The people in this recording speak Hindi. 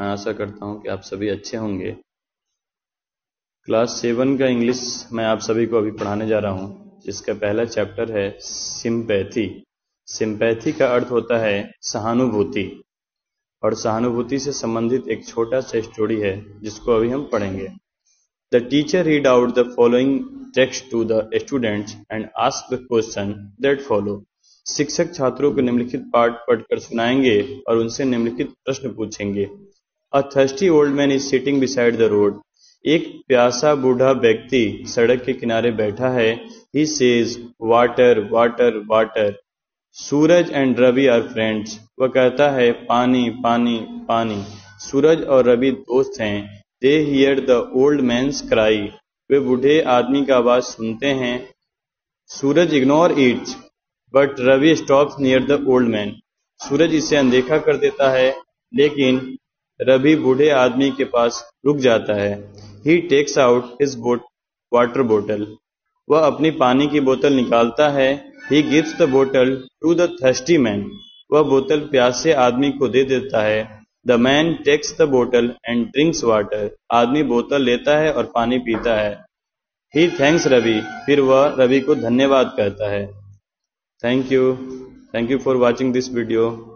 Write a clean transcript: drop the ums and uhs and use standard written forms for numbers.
मैं आशा करता हूं कि आप सभी अच्छे होंगे। क्लास 7 का इंग्लिश मैं आप सभी को अभी पढ़ाने जा रहा हूं, जिसका पहला चैप्टर है सिंपैथी। सिंपैथी का अर्थ होता है सहानुभूति, और सहानुभूति से संबंधित एक छोटा सा स्टोरी है जिसको अभी हम पढ़ेंगे। The teacher read out the following text to the students and ask the question that follow. शिक्षक छात्रों को निम्नलिखित पाठ पढ़कर सुनाएंगे और उनसे निम्नलिखित प्रश्न पूछेंगे। A thirsty old man is sitting beside the road. एक प्यासा बूढ़ा व्यक्ति सड़क के किनारे बैठा है। He says water water water. Suraj and Ravi are friends. वह कहता है पानी पानी पानी। सूरज और रवि दोस्त हैं। They hear the old man's cry. वे बूढ़े आदमी का आवाज सुनते हैं। Suraj ignore it but Ravi stops near the old man. Suraj इसे अनदेखा कर देता है, लेकिन रवि बूढ़े आदमी के पास रुक जाता है। He takes out his water bottle. वह अपनी पानी की बोतल निकालता है। He gives the bottle to the thirsty man. वह बोतल प्यासे आदमी को दे देता है। The man takes the bottle and drinks water. आदमी बोतल लेता है और पानी पीता है। He thanks Ravi. फिर वह रवि को धन्यवाद कहता है। Thank you for watching this video.